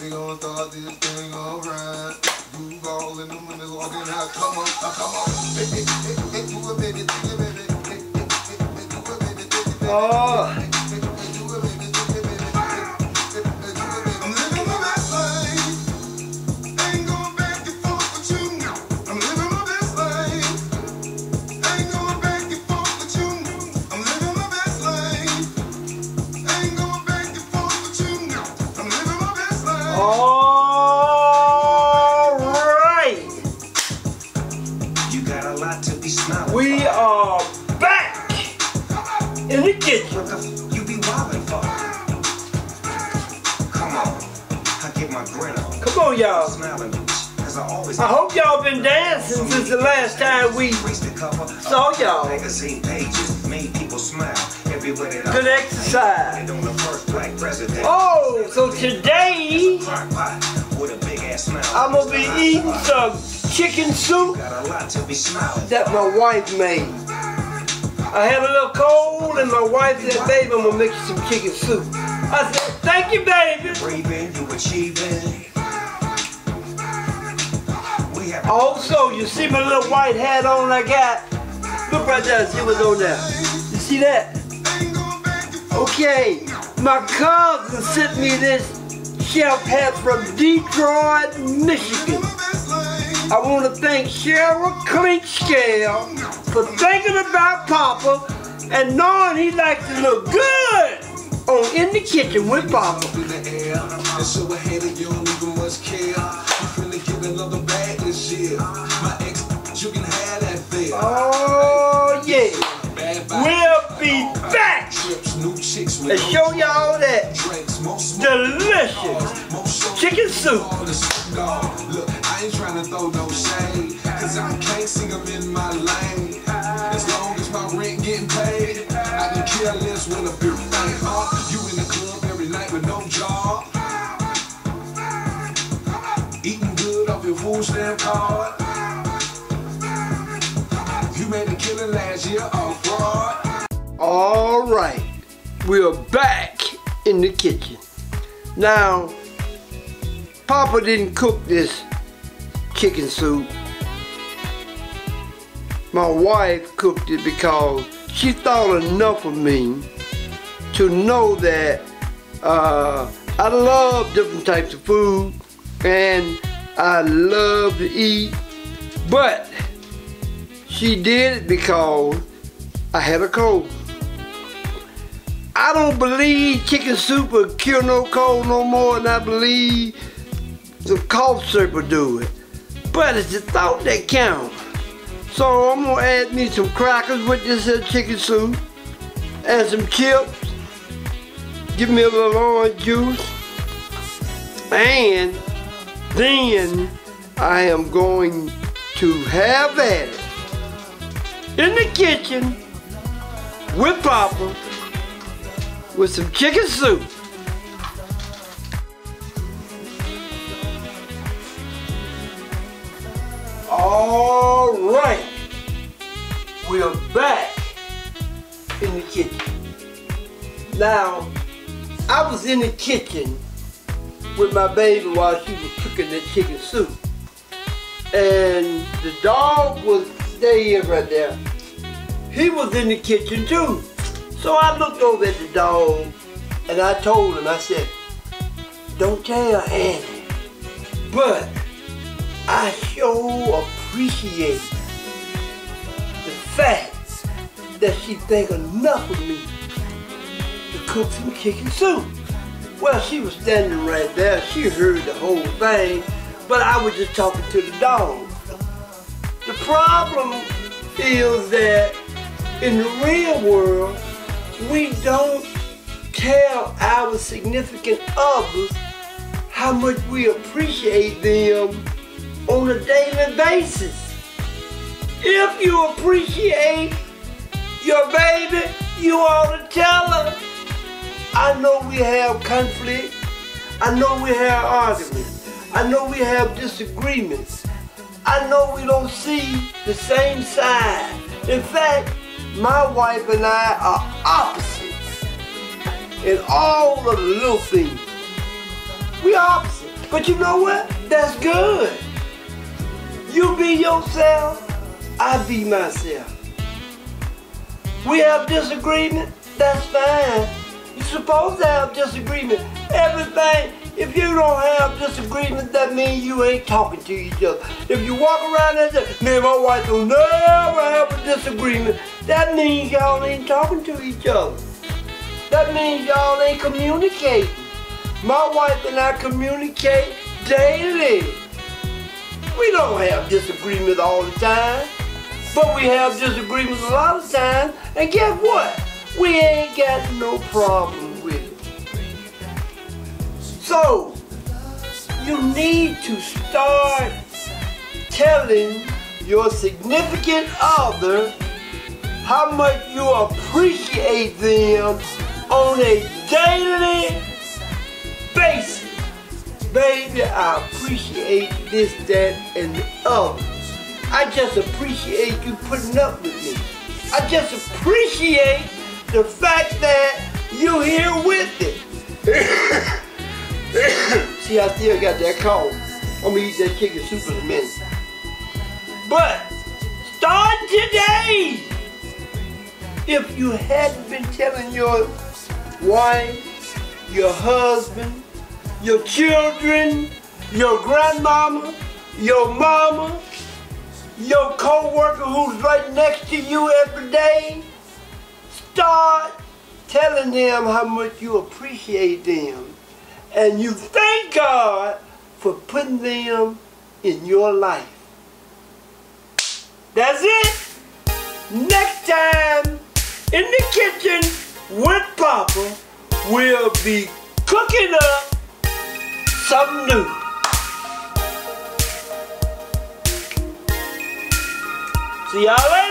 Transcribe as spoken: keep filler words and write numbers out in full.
We gon' start this thing alright. You all in the windows walking out. Come on, come on. Hey, hey, hey, hey, do it, baby, do it, baby. Hey, hey, hey, hey, do it, baby, do it, baby. Oh. Hey, hey, hey, do it, baby, do it, baby. Hey, hey, hey, do it, baby. I'm living my best life. Ain't going back and forth with you. I'm living my best life. Ain't going back and forth with you. I'm living my best life. Ain't going back and forth with you. I'm living my best life. Oh. We are back in the kitchen. What the f you be wildin' for? Come on, I get my grin on. Come on, y'all. Smiling, cause I always. I hope y'all been dancing since the last time we saw y'all. Magazine pages made people smile. Everywhere that Good exercise. on the first black president. Oh, so today with a big ass smile. I'm gonna be eating some chicken soup Got a lot to be smiling. that my wife made. I had a little cold and my wife said, baby, I'm gonna make you some chicken soup. I said, thank you, baby. Breathing, you achieving. We have Also, you see my little white hat on I got? Look right there, see what's on there. You see that? Okay, my cousin sent me this chef hat from Detroit, Michigan. I want to thank Cheryl Clinkscale for thinking about Papa and knowing he likes to look good on In the Kitchen with Papa. Oh yeah, we'll be back and show y'all that delicious chicken soup. Look, I ain't trying to throw no shade, cause I can't sing them in my lane. As long as my rent getting paid, I can care less when a big thing hot. You in the club every night with no job, eating good off your food stamp card. You made a killing last year off fraud. All right, we're back in the kitchen. Now, Papa didn't cook this chicken soup. My wife cooked it because she thought enough of me to know that uh, I love different types of food and I love to eat, but she did it because I had a cold. I don't believe chicken soup will cure no cold no more than I believe some cough syrup will do it. But it's the thought that counts. So I'm gonna add me some crackers with this here chicken soup and some chips. Give me a little orange juice. And then I am going to have at it in the kitchen with Papa with some chicken soup. All right, we're back in the kitchen. Now, I was in the kitchen with my baby while she was cooking the chicken soup. And the dog was staying right there. He was in the kitchen too. So I looked over at the dog and I told him, I said, don't tell Annie, but I sure appreciate the fact that she think enough of me to cook some chicken soup. Well, she was standing right there. She heard the whole thing, but I was just talking to the dog. The problem is that in the real world, we don't tell our significant others how much we appreciate them on a daily basis. If you appreciate your baby, you ought to tell her. I know we have conflict. I know we have arguments. I know we have disagreements. I know we don't see the same side. In fact, my wife and I are opposites in all of the little things. We are opposite, But you know what? That's good. You be yourself, I be myself. We have disagreement, that's fine. You're supposed to have disagreement. Everything, if you don't have disagreement, that means you ain't talking to each other. If you walk around and say, me and my wife will never have a disagreement, that means y'all ain't talking to each other. That means y'all ain't communicating. My wife and I communicate daily. We don't have disagreements all the time, but we have disagreements a lot of times, and guess what? We ain't got no problem with it. So, you need to start telling your significant other how much you appreciate them on a daily basis. Baby, I appreciate this, that, and the other. I just appreciate you putting up with me. I just appreciate the fact that you're here with it. See, I still got that cold. I'm gonna eat that chicken soup in a minute. But, start today! If you hadn't been telling your wife, your husband, your children, your grandmama, your mama, your co-worker who's right next to you every day, start telling them how much you appreciate them and you thank God for putting them in your life. That's it. Next time in the kitchen with Papa, we'll be cooking up something new. See y'all later.